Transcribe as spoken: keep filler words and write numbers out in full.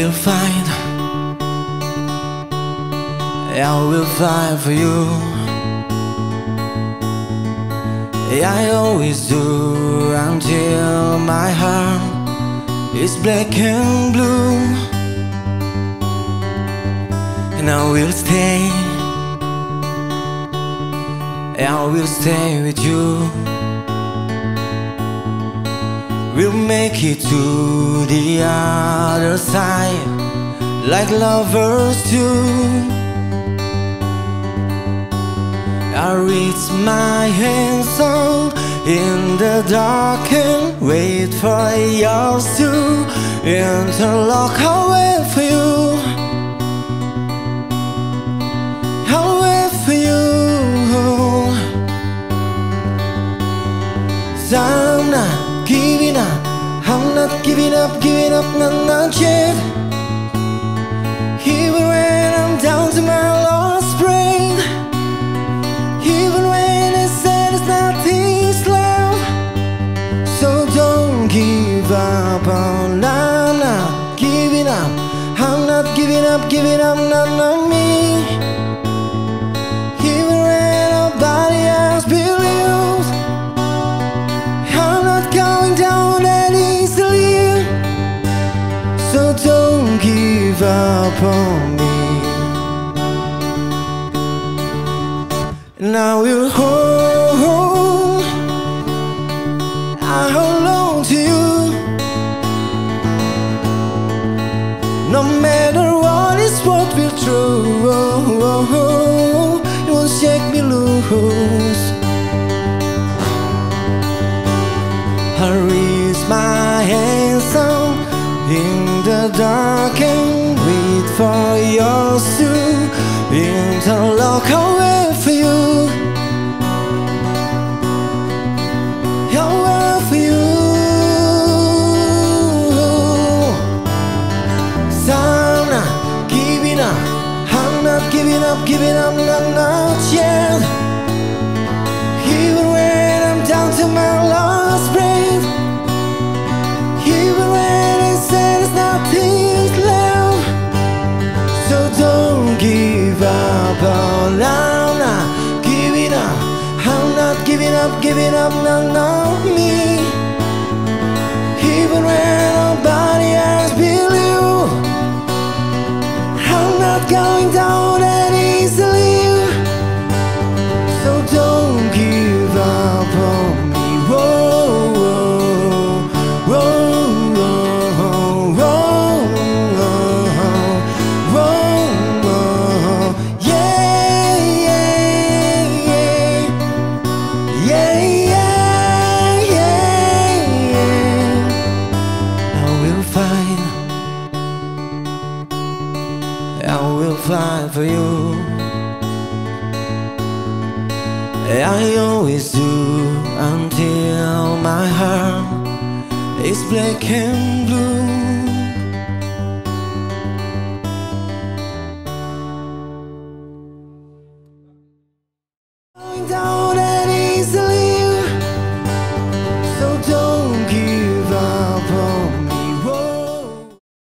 will fight, I will fight for you. I always do until my heart is black and blue. And I will stay, I will stay with you. We'll make it to the other side like lovers do. I reach my hands out in the dark and wait for yours to interlock. I'll wait for you, I'll wait for you. So I'm not giving up, I'm not giving up, giving up, not, not yet. Even when I'm down to my last breath, even when it says nothing's left. So don't give up, oh, no, I'm not giving up, I'm not giving up, giving up, not, not me. Even when nobody else believes, I'm not going down that easily. So don't give up on me. And I will hold, I hold on to you. No matter what is what we're through, it won't shake me loose. I raise my hands out in the dark and wait for yours to interlock. I'll wait for you, I'll wait for you. So I'm not giving up, I'm not giving up, giving up, not, not yet. Even when I'm down to my last breath, even when it says nothing's left. So don't give up, oh, I'm not giving up, I'm not giving up, giving up, not, not me. Even when nobody else believes, I'm not going down that easily. So don't give up on me. Whoa, whoa, whoa, whoa, whoa, whoa, whoa. Yeah, yeah, yeah, yeah, yeah, yeah, yeah. I will fight, I will fight for you. I always do until my heart is black and blue.